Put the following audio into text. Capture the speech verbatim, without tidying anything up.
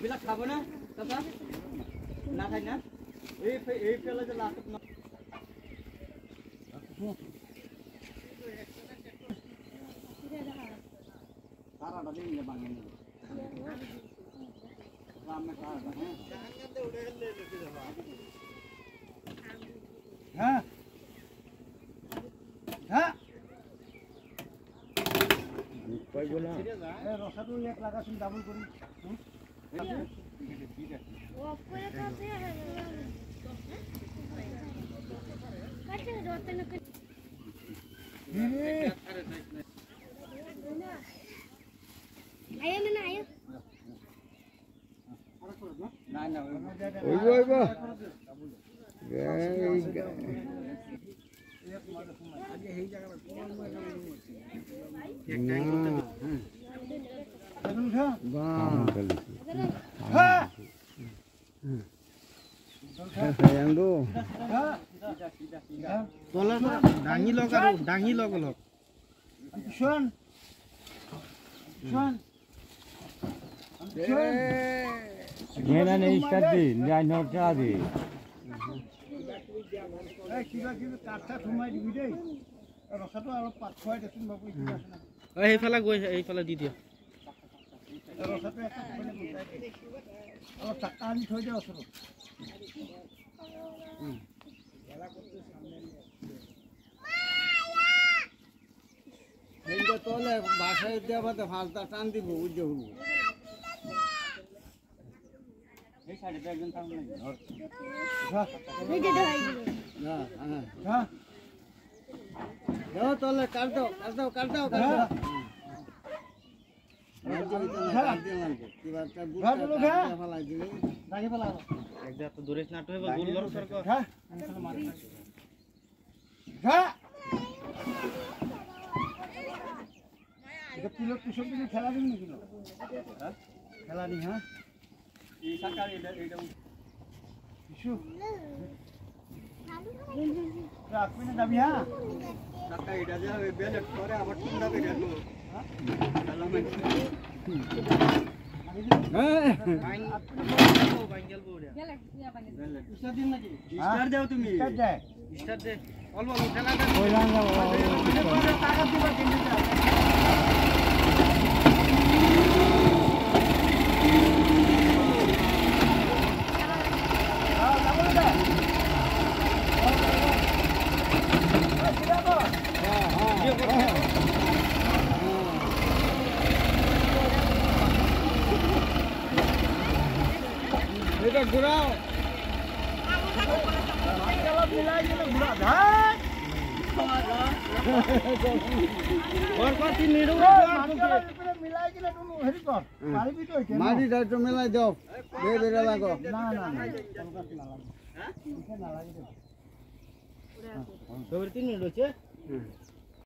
এইবিলাক খাব না চাচা না খাই না এই এই পেলে যে লাস্টত না सारा डबे ले मांगे नहीं राम में कहा है जहां दे उड़े ले लेके जावा हां हां कोई बोला ए रसा तो एक लगा सुन डबल करी वो आपको ये कैसे है कैसे रोते न ayo nana ayo na na oibo oibo aje hei jaga sayang do tolak dangi log aru dangi log log shon shon Nena nih tadi, dia nyok tadi. Eh, kita kita kata cuma di video. Kalau satu kalau empat koi itu bapak itu. Eh, fala gue, eh fala di dia. Kalau satu ya kan kalau cakkan itu aja suruh. Hingga tole bahasa itu apa tuh falta cantik bu ujung. Ini साढ़े पे एकदम सामने और नहीं दे दो ना हां हां जाओ तोले काट दो काट दो काट दो काट दो काट दो की बात का बुट फला दिले दागे फला एकदा तो दुरेश नाटो है गोल लो सर को हां हां এটা পিলট পিছন দিকে খেলা দিন নাকি হ্যাঁ খেলা নি হ্যাঁ এই সরকার এটা এটা ইস্যু রাখবি না যাবি হ্যাঁ টাকা এটা যে বেলেট করে আবার টুন্ডা করে গেল হ্যাঁ বাইন বাইঙ্গেল বড়িয়া গেল ইয়া বাইন স্টার দিন নাকি স্টার দাও তুমি স্টার দে স্টার দে অল্প অল্প খেলা দে কইলাম যাও টাকা দিবা কিনতে घुराओ मिला घुरा और कति निडो मिलाइ किन तुम हेरि कर मारि भी तो मारि दे तो मिलाइ दो दे दे लागो ना ना ना कति ना लागे हैं ना लागे तो तीन निडो छे